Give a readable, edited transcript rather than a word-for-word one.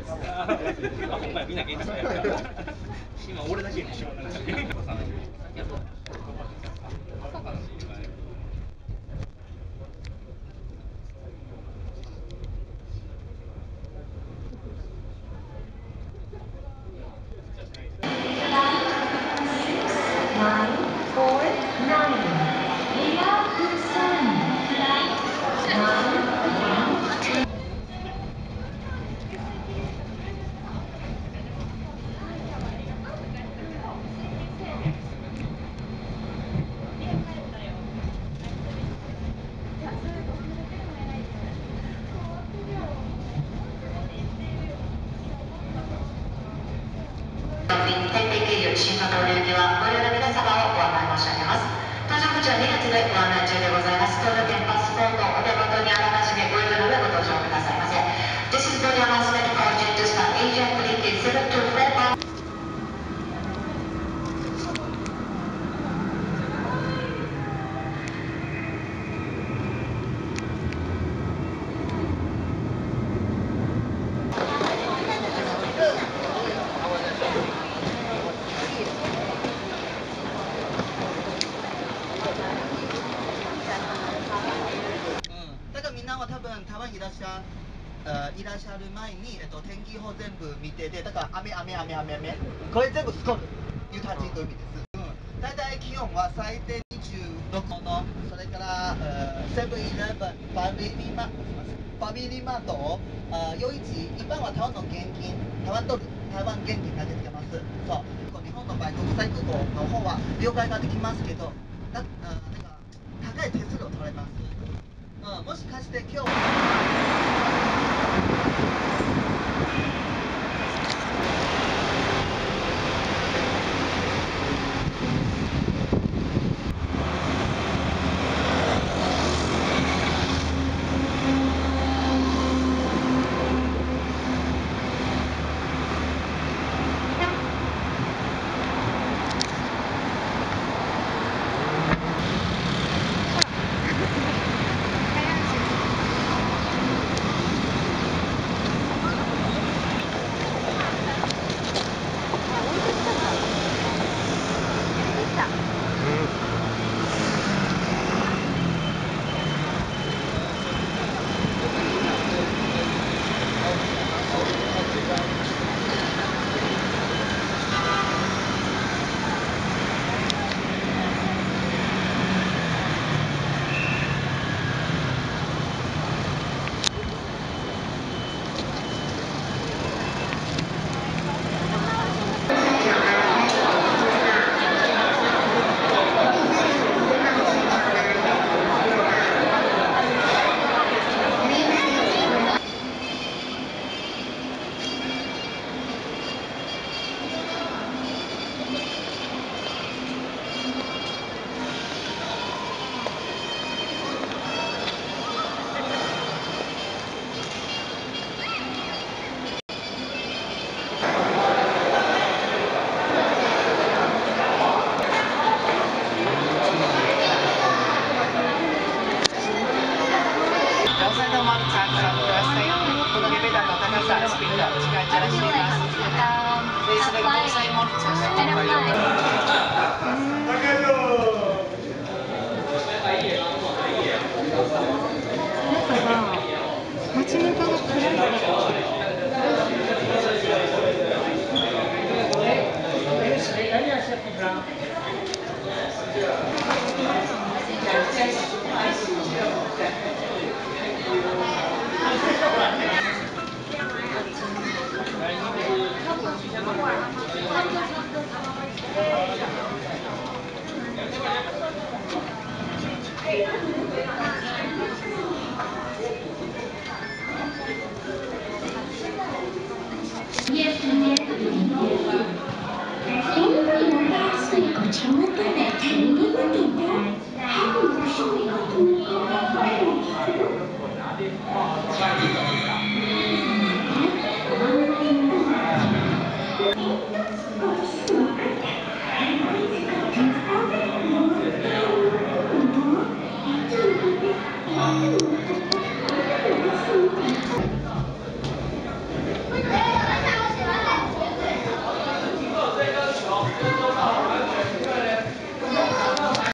あ、ほんまや、みんな芸人さんや。今俺だけにしようかな。 天理経由新型売れ行きはご利用の皆様をご案内申し上げます。搭乗口は2列でご案内中でございます。搭乗券、パスポート、お手元にあらかじめご用意の上ご搭乗くださいませ。This is the announcement called to start Asian Fleet 724. だからみんなは多分台湾いらっしゃる前に、天気予報全部見てて、だから雨、これ全部スコール、ユタ人の海です。大体気温は最低26度、それからセブンイレブン、ファミリーマート、夜市、一般は台湾の現金、台湾現金投げつけます。そう、日本の場合、国際空港の方は了解ができますけど、なんか高い手数料を取られます。もしかして今日街中が暗い。